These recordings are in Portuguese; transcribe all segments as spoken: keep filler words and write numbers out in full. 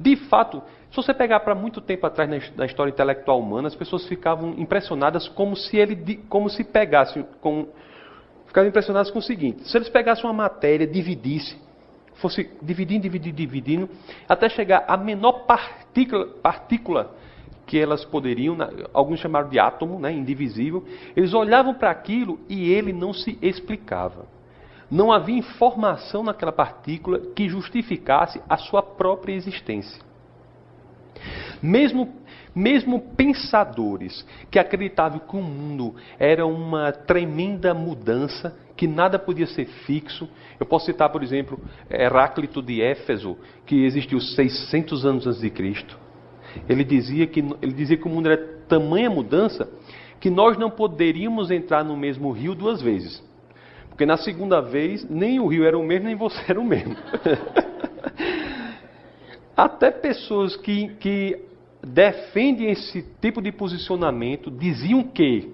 De fato, se você pegar para muito tempo atrás na história intelectual humana, as pessoas ficavam impressionadas como se ele, como se pegasse, com, ficavam impressionadas com o seguinte: se eles pegassem uma matéria, dividissem, fosse dividindo, dividindo, dividindo, até chegar à menor partícula, partícula que elas poderiam, alguns chamaram de átomo, né, indivisível, eles olhavam para aquilo e ele não se explicava. Não havia informação naquela partícula que justificasse a sua própria existência. Mesmo, mesmo pensadores que acreditavam que o mundo era uma tremenda mudança, que nada podia ser fixo. Eu posso citar, por exemplo, Heráclito de Éfeso, que existiu seiscentos anos antes de Cristo. Ele dizia que, ele dizia que o mundo era tamanha mudança que nós não poderíamos entrar no mesmo rio duas vezes. Porque na segunda vez, nem o rio era o mesmo, nem você era o mesmo. Até pessoas que, que defendem esse tipo de posicionamento diziam que,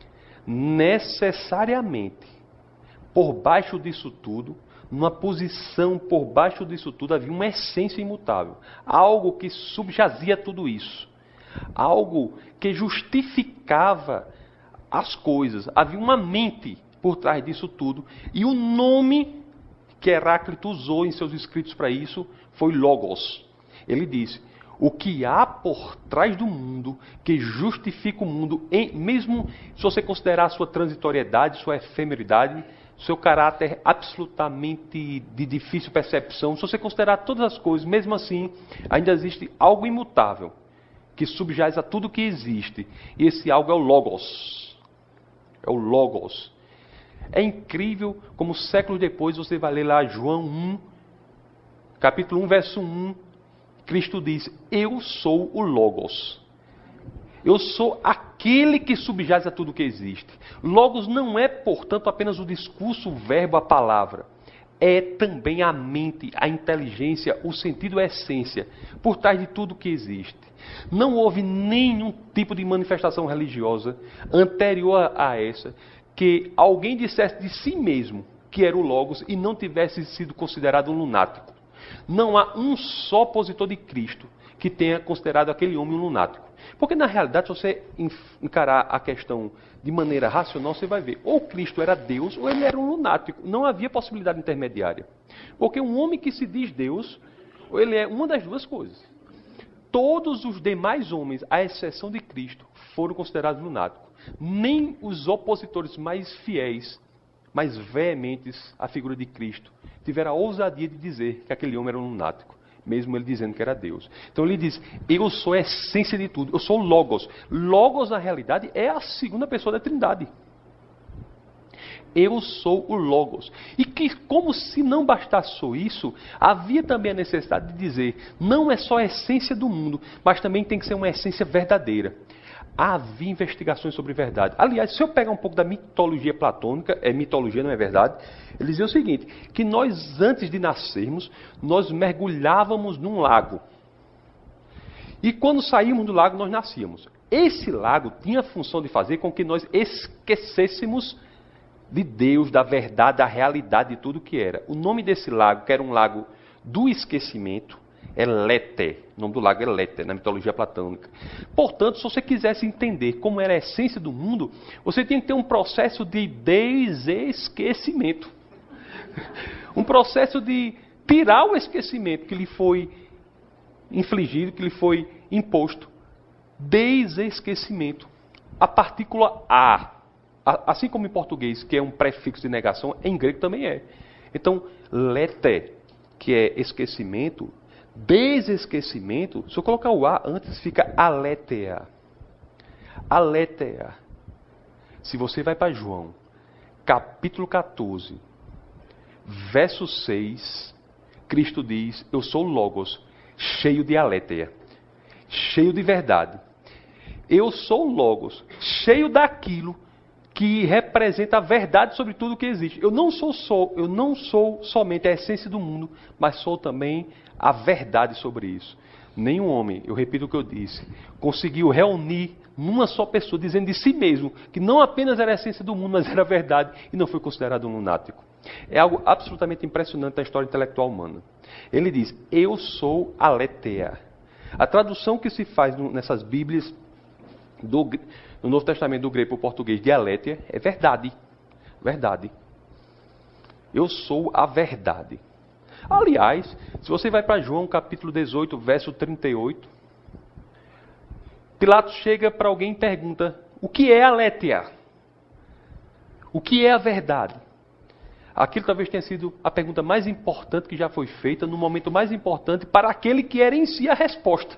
necessariamente, por baixo disso tudo, numa posição por baixo disso tudo, havia uma essência imutável. Algo que subjazia tudo isso. Algo que justificava as coisas. Havia uma mente por trás disso tudo. E o nome que Heráclito usou em seus escritos para isso foi Logos. Ele disse: o que há por trás do mundo que justifica o mundo, em, mesmo se você considerar a sua transitoriedade, sua efemeridade, seu caráter absolutamente de difícil percepção, se você considerar todas as coisas, mesmo assim, ainda existe algo imutável que subjaz a tudo que existe. E esse algo é o Logos. É o Logos. É incrível como séculos depois você vai ler lá João um, capítulo um, verso um, Cristo diz: eu sou o Logos. Eu sou aquele que subjaz a tudo que existe. Logos não é, portanto, apenas o discurso, o verbo, a palavra. É também a mente, a inteligência, o sentido, a essência, por trás de tudo que existe. Não houve nenhum tipo de manifestação religiosa anterior a essa que alguém dissesse de si mesmo que era o Logos e não tivesse sido considerado um lunático. Não há um só opositor de Cristo que tenha considerado aquele homem um lunático. Porque, na realidade, se você encarar a questão de maneira racional, você vai ver, ou Cristo era Deus, ou ele era um lunático. Não havia possibilidade intermediária. Porque um homem que se diz Deus, ou ele é uma das duas coisas. Todos os demais homens, à exceção de Cristo, foram considerados lunáticos. Nem os opositores mais fiéis, mais veementes à figura de Cristo, tiveram a ousadia de dizer que aquele homem era um lunático, mesmo ele dizendo que era Deus. Então ele diz: eu sou a essência de tudo, eu sou o Logos. Logos, na realidade, é a segunda pessoa da Trindade. Eu sou o Logos. E que, como se não bastasse só isso, havia também a necessidade de dizer: não é só a essência do mundo, mas também tem que ser uma essência verdadeira. Havia investigações sobre verdade. Aliás, se eu pegar um pouco da mitologia platônica, é mitologia, não é verdade? Ele dizia o seguinte, que nós, antes de nascermos, nós mergulhávamos num lago. E quando saímos do lago, nós nascíamos. Esse lago tinha a função de fazer com que nós esquecêssemos de Deus, da verdade, da realidade de tudo que era. O nome desse lago, que era um lago do esquecimento, é Léter. O nome do lago é Léter, na mitologia platônica. Portanto, se você quisesse entender como era a essência do mundo, você tinha que ter um processo de desesquecimento. Um processo de tirar o esquecimento que lhe foi infligido, que lhe foi imposto. Desesquecimento. A partícula A, assim como em português, que é um prefixo de negação, em grego também é. Então, Léter, que é esquecimento, desesquecimento, se eu colocar o A antes, fica aletheia. Aletheia. Se você vai para João, capítulo catorze, verso seis, Cristo diz: eu sou o Logos, cheio de aletheia, cheio de verdade. Eu sou o Logos, cheio daquilo que representa a verdade sobre tudo que existe. Eu não sou só, eu não sou somente a essência do mundo, mas sou também a verdade sobre isso. Nenhum homem, eu repito o que eu disse, conseguiu reunir numa só pessoa, dizendo de si mesmo que não apenas era a essência do mundo, mas era a verdade, e não foi considerado um lunático. É algo absolutamente impressionante na história intelectual humana. Ele diz, eu sou aletheia. A tradução que se faz nessas Bíblias, do, no Novo Testamento do grego para o português, de aletheia, é verdade. Verdade. Eu sou a verdade. Aliás, se você vai para João capítulo dezoito, verso trinta e oito, Pilatos chega para alguém e pergunta, o que é aletheia? O que é a verdade? Aquilo talvez tenha sido a pergunta mais importante que já foi feita, no momento mais importante, para aquele que era em si a resposta.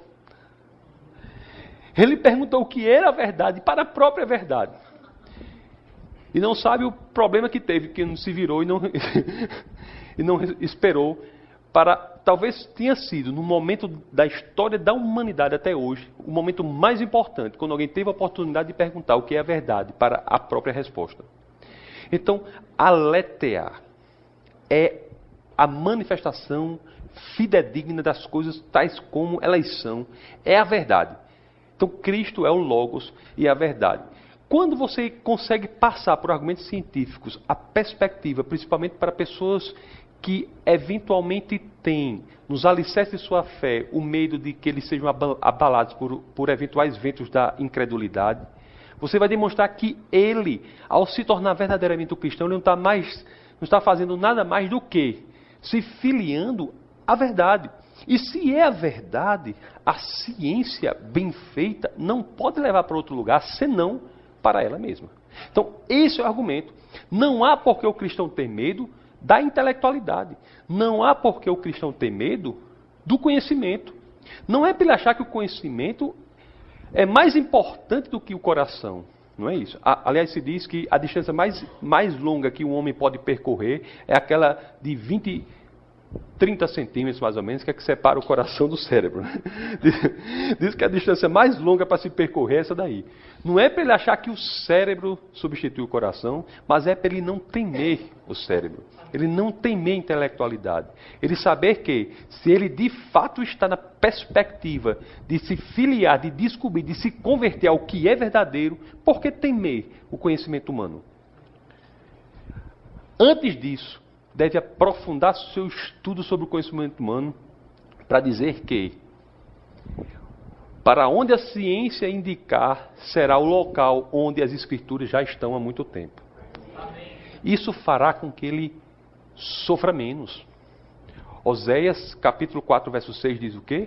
Ele perguntou o que era a verdade para a própria verdade. E não sabe o problema que teve, que não se virou e não, e não esperou para... Talvez tenha sido, no momento da história da humanidade até hoje, o momento mais importante, quando alguém teve a oportunidade de perguntar o que é a verdade para a própria resposta. Então, aletheia é a manifestação fidedigna das coisas tais como elas são. É a verdade. Então, Cristo é o Logos e a verdade. Quando você consegue passar por argumentos científicos a perspectiva, principalmente para pessoas que eventualmente têm, nos alicerces de sua fé, o medo de que eles sejam abalados por, por eventuais ventos da incredulidade, você vai demonstrar que ele, ao se tornar verdadeiramente um cristão, ele não está mais, não está fazendo nada mais do que se filiando à verdade. E se é a verdade, a ciência bem feita não pode levar para outro lugar, senão para ela mesma. Então, esse é o argumento. Não há por que o cristão ter medo da intelectualidade. Não há por que o cristão ter medo do conhecimento. Não é para ele achar que o conhecimento é mais importante do que o coração. Não é isso. Aliás, se diz que a distância mais, mais longa que um homem pode percorrer é aquela de vinte, trinta centímetros, mais ou menos, que é que separa o coração do cérebro. Diz que a distância mais longa para se percorrer é essa daí. Não é para ele achar que o cérebro substitui o coração, mas é para ele não temer o cérebro. Ele não temer a intelectualidade. Ele saber que, se ele de fato está na perspectiva de se filiar, de descobrir, de se converter ao que é verdadeiro, por que temer o conhecimento humano? Antes disso, deve aprofundar seu estudo sobre o conhecimento humano para dizer que, para onde a ciência indicar, será o local onde as escrituras já estão há muito tempo. Isso fará com que ele sofra menos. Oséias, capítulo quatro, verso seis, diz o quê?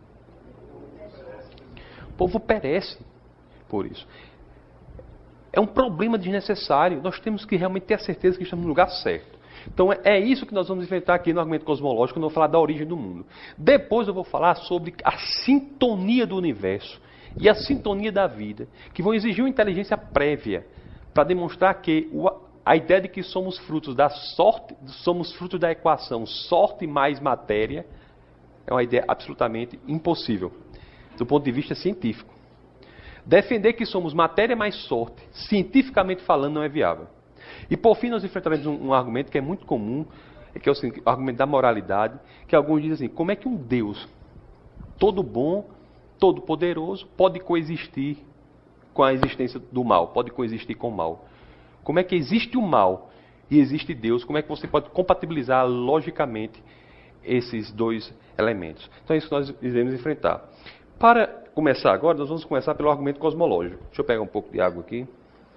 O povo perece por isso. É um problema desnecessário. Nós temos que realmente ter a certeza que estamos no lugar certo. Então é isso que nós vamos enfrentar aqui no argumento cosmológico, quando eu vou falar da origem do mundo. Depois eu vou falar sobre a sintonia do universo e a sintonia da vida, que vão exigir uma inteligência prévia para demonstrar que o, a ideia de que somos frutos da sorte, somos frutos da equação sorte mais matéria, é uma ideia absolutamente impossível, do ponto de vista científico. Defender que somos matéria mais sorte, cientificamente falando, não é viável. E por fim nós enfrentaremos um, um argumento que é muito comum, que é o, seguinte, o argumento da moralidade, que alguns dizem assim, como é que um Deus todo bom, todo poderoso, pode coexistir com a existência do mal, pode coexistir com o mal? Como é que existe o mal e existe Deus? Como é que você pode compatibilizar logicamente esses dois elementos? Então é isso que nós iremos enfrentar. Para começar agora, nós vamos começar pelo argumento cosmológico. Deixa eu pegar um pouco de água aqui.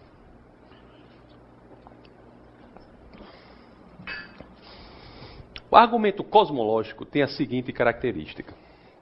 O argumento cosmológico tem a seguinte característica.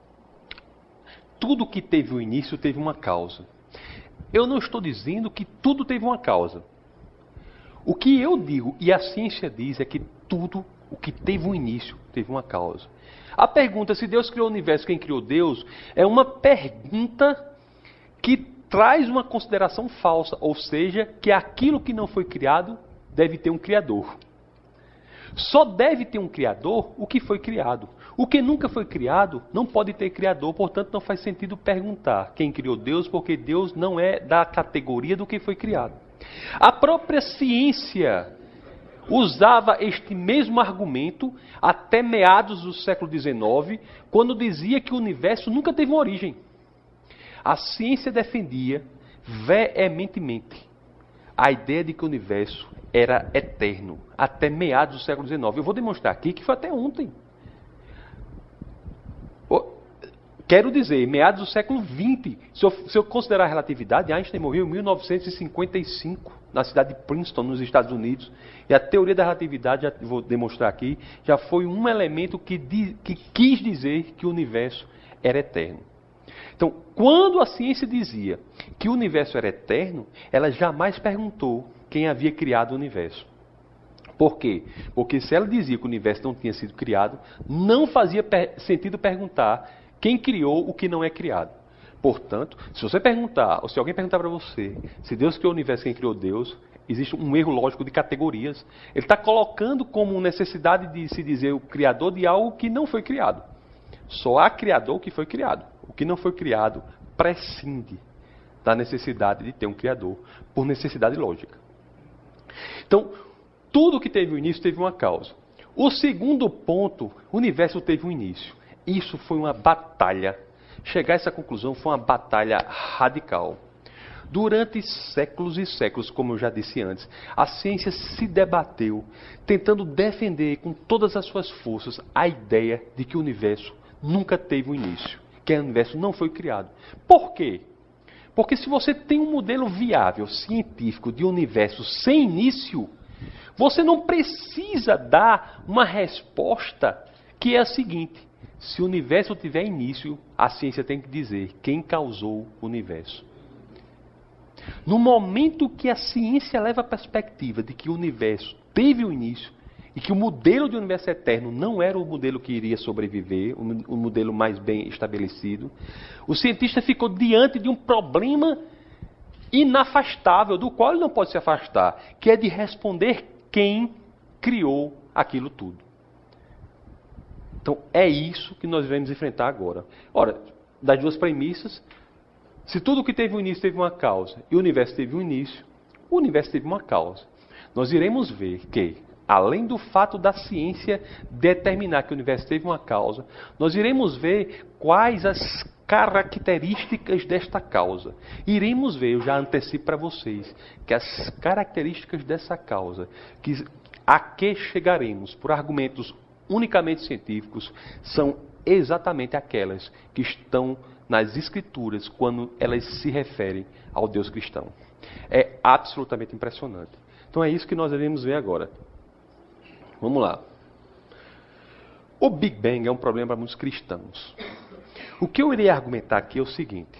Tudo que teve um início teve uma causa. Eu não estou dizendo que tudo teve uma causa. O que eu digo, e a ciência diz, é que tudo o que teve um início teve uma causa. A pergunta se Deus criou o universo, quem criou Deus, é uma pergunta que traz uma consideração falsa, ou seja, que aquilo que não foi criado deve ter um criador. Só deve ter um criador o que foi criado. O que nunca foi criado não pode ter criador, portanto não faz sentido perguntar quem criou Deus, porque Deus não é da categoria do que foi criado. A própria ciência usava este mesmo argumento até meados do século dezenove, quando dizia que o universo nunca teve uma origem. A ciência defendia veementemente a ideia de que o universo era eterno, até meados do século dezenove. Eu vou demonstrar aqui que foi até ontem. Quero dizer, meados do século vinte. Se eu, se eu considerar a relatividade, Einstein morreu em mil novecentos e cinquenta e cinco, na cidade de Princeton, nos Estados Unidos. E a teoria da relatividade, já vou demonstrar aqui, já foi um elemento que, di, que quis dizer que o universo era eterno. Então, quando a ciência dizia que o universo era eterno, ela jamais perguntou quem havia criado o universo. Por quê? Porque se ela dizia que o universo não tinha sido criado, não fazia per- sentido perguntar quem criou o que não é criado. Portanto, se você perguntar, ou se alguém perguntar para você, se Deus criou o universo, quem criou Deus, existe um erro lógico de categorias. Ele está colocando como necessidade de se dizer o criador de algo que não foi criado. Só há criador que foi criado. O que não foi criado prescinde da necessidade de ter um criador, por necessidade lógica. Então, tudo que teve um início teve uma causa. O segundo ponto, o universo teve um início. Isso foi uma batalha. Chegar a essa conclusão foi uma batalha radical. Durante séculos e séculos, como eu já disse antes, a ciência se debateu, tentando defender com todas as suas forças a ideia de que o universo nunca teve um início, que o universo não foi criado. Por quê? Porque se você tem um modelo viável, científico, de um universo sem início, você não precisa dar uma resposta que é a seguinte: se o universo tiver início, a ciência tem que dizer quem causou o universo. No momento que a ciência leva a perspectiva de que o universo teve um início e que o modelo de universo eterno não era o modelo que iria sobreviver, o modelo mais bem estabelecido, o cientista ficou diante de um problema inafastável, do qual ele não pode se afastar, que é de responder quem criou aquilo tudo. Então, é isso que nós vamos enfrentar agora. Ora, das duas premissas, se tudo que teve um início teve uma causa, e o universo teve um início, o universo teve uma causa. Nós iremos ver que, além do fato da ciência determinar que o universo teve uma causa, nós iremos ver quais as características desta causa. Iremos ver, eu já antecipo para vocês, que as características dessa causa, que, a que chegaremos por argumentos unicamente científicos, são exatamente aquelas que estão nas Escrituras quando elas se referem ao Deus cristão. É absolutamente impressionante. Então é isso que nós iremos ver agora. Vamos lá. O Big Bang é um problema para muitos cristãos. O que eu irei argumentar aqui é o seguinte.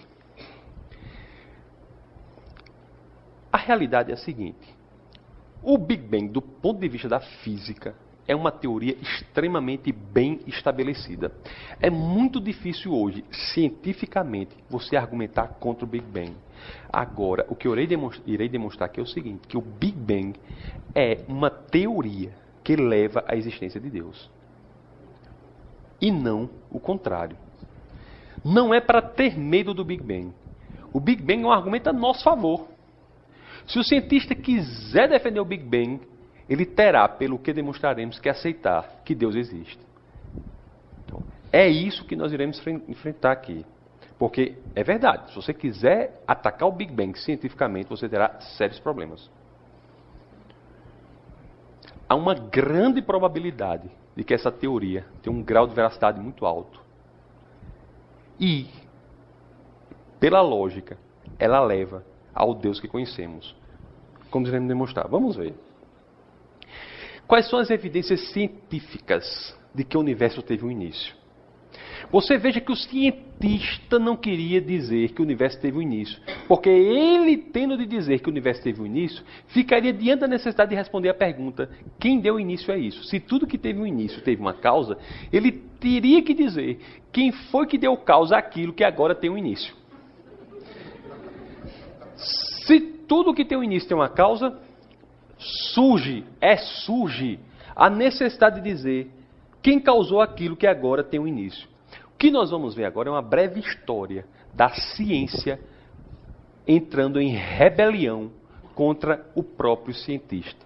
A realidade é a seguinte. O Big Bang, do ponto de vista da física, é uma teoria extremamente bem estabelecida. É muito difícil hoje, cientificamente, você argumentar contra o Big Bang. Agora, o que eu irei demonstrar, irei demonstrar aqui é o seguinte, que o Big Bang é uma teoria que leva à existência de Deus. E não o contrário. Não é para ter medo do Big Bang. O Big Bang é um argumento a nosso favor. Se o cientista quiser defender o Big Bang, ele terá, pelo que demonstraremos, que aceitar que Deus existe. Então, é isso que nós iremos enfrentar aqui. Porque é verdade, se você quiser atacar o Big Bang cientificamente, você terá sérios problemas. Há uma grande probabilidade de que essa teoria tenha um grau de veracidade muito alto. E, pela lógica, ela leva ao Deus que conhecemos. Como iremos demonstrar? Vamos ver. Quais são as evidências científicas de que o universo teve um início? Você veja que o cientista não queria dizer que o universo teve um início, porque ele, tendo de dizer que o universo teve um início, ficaria diante da necessidade de responder a pergunta: quem deu início a isso? Se tudo que teve um início teve uma causa, ele teria que dizer quem foi que deu causa àquilo que agora tem um início. Se tudo que tem um início tem uma causa, surge, é surge a necessidade de dizer quem causou aquilo que agora tem um início. O que nós vamos ver agora é uma breve história da ciência entrando em rebelião contra o próprio cientista.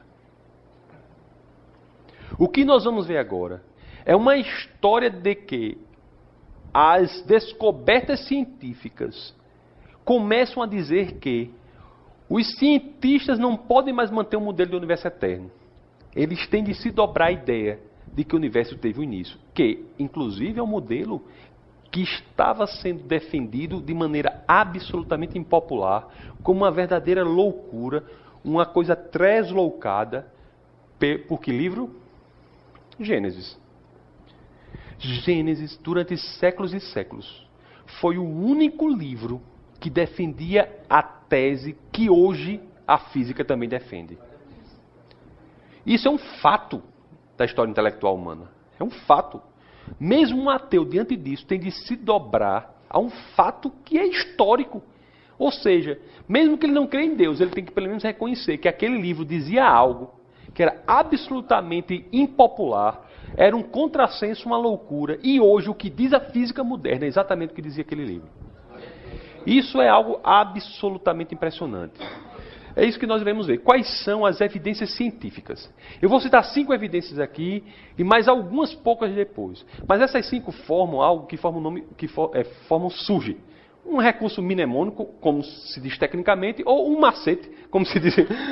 O que nós vamos ver agora é uma história de que as descobertas científicas começam a dizer que os cientistas não podem mais manter o modelo do universo eterno. Eles têm de se dobrar a ideia de que o universo teve um início, que, inclusive, é um modelo que estava sendo defendido de maneira absolutamente impopular, como uma verdadeira loucura, uma coisa tresloucada. Por que livro? Gênesis. Gênesis, durante séculos e séculos, foi o único livro que defendia a tese que hoje a física também defende. Isso é um fato da história intelectual humana. É um fato. Mesmo um ateu, diante disso, tem de se dobrar a um fato que é histórico. Ou seja, mesmo que ele não creia em Deus, ele tem que pelo menos reconhecer que aquele livro dizia algo que era absolutamente impopular, era um contrassenso, uma loucura, e hoje o que diz a física moderna é exatamente o que dizia aquele livro. Isso é algo absolutamente impressionante. É isso que nós devemos ver. Quais são as evidências científicas? Eu vou citar cinco evidências aqui e mais algumas poucas depois. Mas essas cinco formam algo que forma um nome, que for, é, formam surge. Um recurso mnemônico, como se diz tecnicamente, ou um macete, como se diz,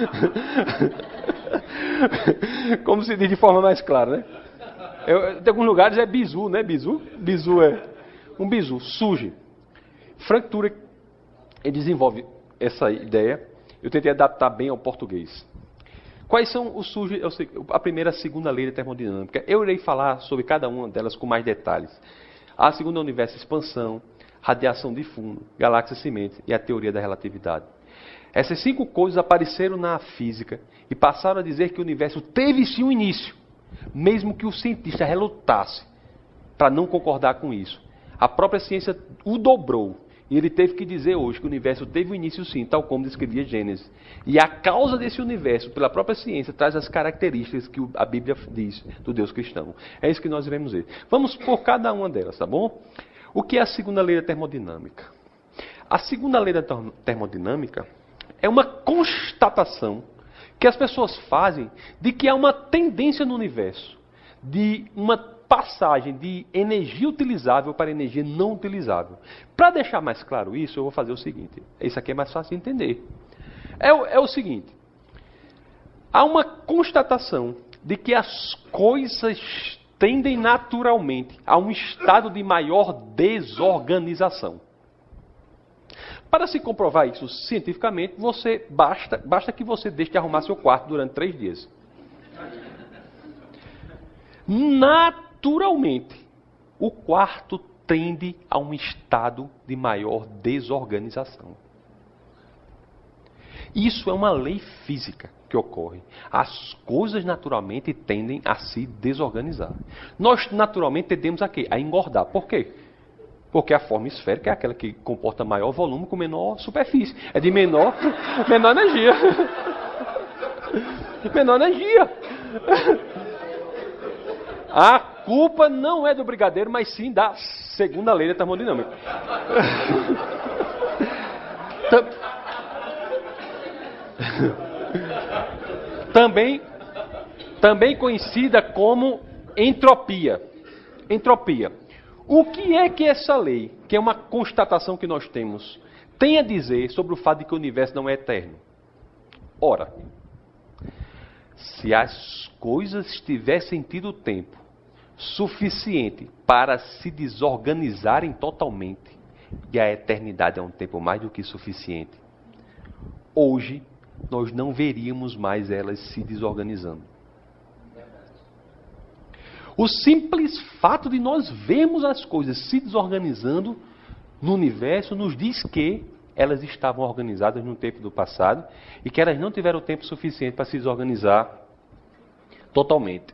como se diz de forma mais clara, né? Eu, em alguns lugares é bizu, né? Bizu, bizu é um bizu, surge. Frank Turek desenvolve essa ideia. Eu tentei adaptar bem ao português. Quais são os surge, eu sei, a primeira e a segunda lei da termodinâmica? Eu irei falar sobre cada uma delas com mais detalhes. A segunda é o universo expansão, radiação de fundo, galáxia semente e a teoria da relatividade. Essas cinco coisas apareceram na física e passaram a dizer que o universo teve sim um início, mesmo que o cientista relutasse para não concordar com isso. A própria ciência o dobrou. E ele teve que dizer hoje que o universo teve um início sim, tal como descrevia Gênesis. E a causa desse universo, pela própria ciência, traz as características que a Bíblia diz do Deus cristão. É isso que nós devemos ver. Vamos por cada uma delas, tá bom? O que é a segunda lei da termodinâmica? A segunda lei da termodinâmica é uma constatação que as pessoas fazem de que há uma tendência no universo, de uma passagem de energia utilizável para energia não utilizável. Para deixar mais claro isso, eu vou fazer o seguinte. Isso aqui é mais fácil de entender. É, é o seguinte. Há uma constatação de que as coisas tendem naturalmente a um estado de maior desorganização. Para se comprovar isso cientificamente, você basta, basta que você deixe de arrumar seu quarto durante três dias. Naturalmente, o quarto tende a um estado de maior desorganização. Isso é uma lei física que ocorre. As coisas naturalmente tendem a se desorganizar. Nós naturalmente tendemos a quê? A engordar. Por quê? Porque a forma esférica é aquela que comporta maior volume com menor superfície. É de menor, menor energia. Menor energia. A culpa não é do brigadeiro, mas sim da segunda lei da termodinâmica. Também, também conhecida como entropia. Entropia. O que é que essa lei, que é uma constatação que nós temos, tem a dizer sobre o fato de que o universo não é eterno? Ora, se as coisas tivessem tido tempo suficiente para se desorganizarem totalmente, e a eternidade é um tempo mais do que suficiente, hoje nós não veríamos mais elas se desorganizando. O simples fato de nós vermos as coisas se desorganizando no universo nos diz que elas estavam organizadas no tempo do passado e que elas não tiveram tempo suficiente para se desorganizar totalmente.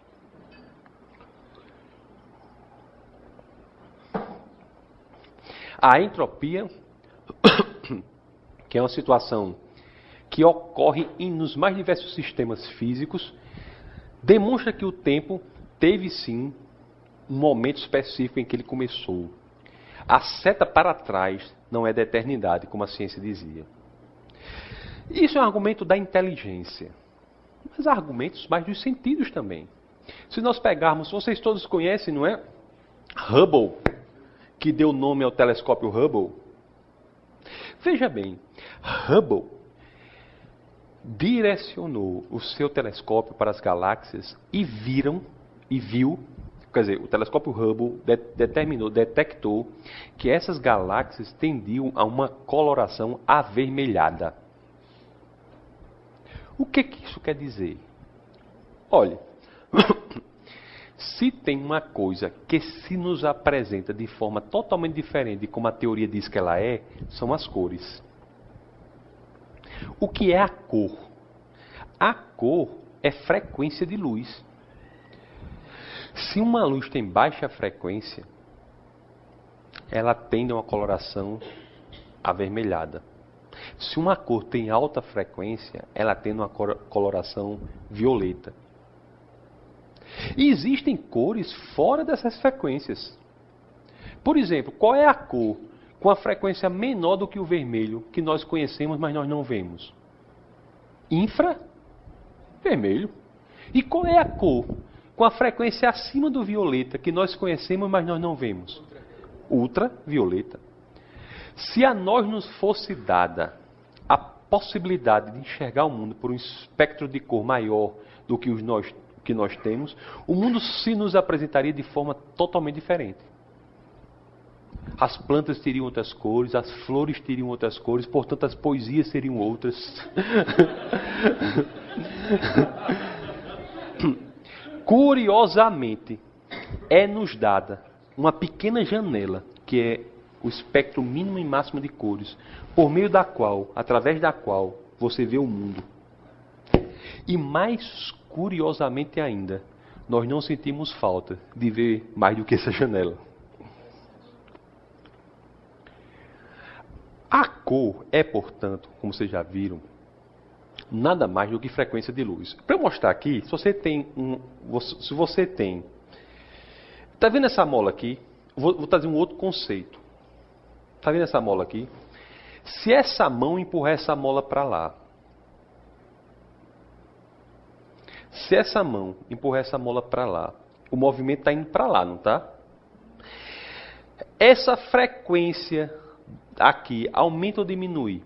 A entropia, que é uma situação que ocorre em, nos mais diversos sistemas físicos, demonstra que o tempo teve sim um momento específico em que ele começou. A seta para trás não é da eternidade, como a ciência dizia. Isso é um argumento da inteligência, mas há argumentos mais dos sentidos também. Se nós pegarmos, vocês todos conhecem, não é? Hubble, que deu nome ao telescópio Hubble. Veja bem, Hubble direcionou o seu telescópio para as galáxias e viram, e viu, quer dizer, o telescópio Hubble de, determinou, detectou que essas galáxias tendiam a uma coloração avermelhada. O que, que isso quer dizer? Olha, se tem uma coisa que se nos apresenta de forma totalmente diferente de como a teoria diz que ela é, são as cores. O que é a cor? A cor é frequência de luz. Se uma luz tem baixa frequência, ela tende a uma coloração avermelhada. Se uma cor tem alta frequência, ela tem uma coloração violeta. E existem cores fora dessas frequências. Por exemplo, qual é a cor com a frequência menor do que o vermelho, que nós conhecemos, mas nós não vemos? Infravermelho. E qual é a cor com a frequência acima do violeta, que nós conhecemos, mas nós não vemos? Ultravioleta. Se a nós nos fosse dada a possibilidade de enxergar o mundo por um espectro de cor maior do que os nós, que nós temos, o mundo se nos apresentaria de forma totalmente diferente. As plantas teriam outras cores, as flores teriam outras cores, portanto as poesias seriam outras. Curiosamente, é-nos dada uma pequena janela, que é o espectro mínimo e máximo de cores, por meio da qual, através da qual, você vê o mundo. E mais curiosamente ainda, nós não sentimos falta de ver mais do que essa janela. A cor é, portanto, como vocês já viram, nada mais do que frequência de luz. Para eu mostrar aqui, se você tem um, se você tem, tá vendo essa mola aqui? Vou, vou trazer um outro conceito. Tá vendo essa mola aqui? Se essa mão empurrar essa mola para lá, se essa mão empurrar essa mola para lá, o movimento está indo para lá, não tá? Essa frequência aqui aumenta ou diminui?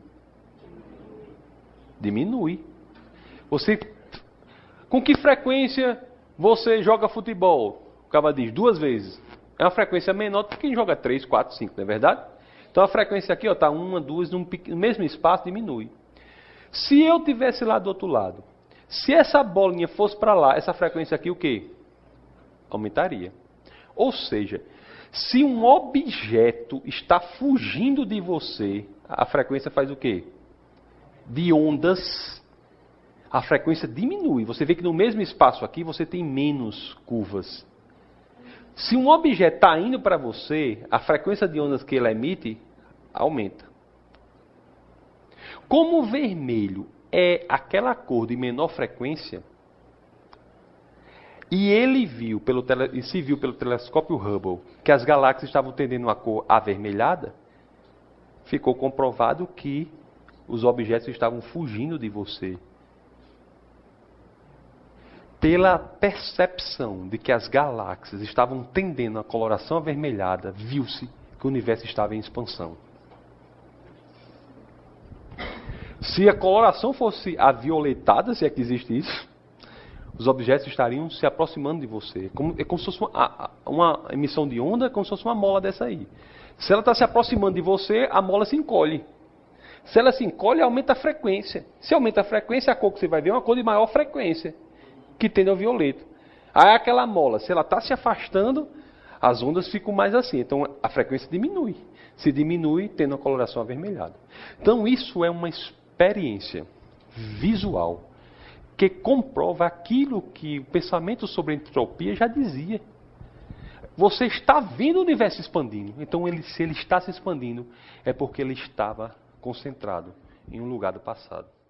Diminui. Você, com que frequência você joga futebol? O cara diz duas vezes. É uma frequência menor do que quem joga três, quatro, cinco, não é verdade? Então a frequência aqui está uma, duas, no mesmo espaço diminui. Se eu tivesse lá do outro lado, se essa bolinha fosse para lá, essa frequência aqui o quê? Aumentaria. Ou seja, se um objeto está fugindo de você, a frequência faz o quê? De ondas, a frequência diminui. Você vê que no mesmo espaço aqui você tem menos curvas. Se um objeto está indo para você, a frequência de ondas que ele emite aumenta. Como o vermelho é aquela cor de menor frequência, e ele viu pelo tele, e se viu pelo telescópio Hubble que as galáxias estavam tendendo uma cor avermelhada, ficou comprovado que os objetos estavam fugindo de você. Pela percepção de que as galáxias estavam tendendo a coloração avermelhada, viu-se que o universo estava em expansão. Se a coloração fosse avioletada, se é que existe isso, os objetos estariam se aproximando de você. Como, é como se fosse uma, uma emissão de onda, é como se fosse uma mola dessa aí. Se ela está se aproximando de você, a mola se encolhe. Se ela se encolhe, aumenta a frequência. Se aumenta a frequência, a cor que você vai ver é uma cor de maior frequência, que tende ao violeta. Aí aquela mola, se ela está se afastando, as ondas ficam mais assim. Então a frequência diminui. Se diminui, tendo a coloração avermelhada. Então isso é uma experiência visual que comprova aquilo que o pensamento sobre a entropia já dizia. Você está vendo o universo expandindo. Então ele, se ele está se expandindo, é porque ele estava concentrado em um lugar do passado.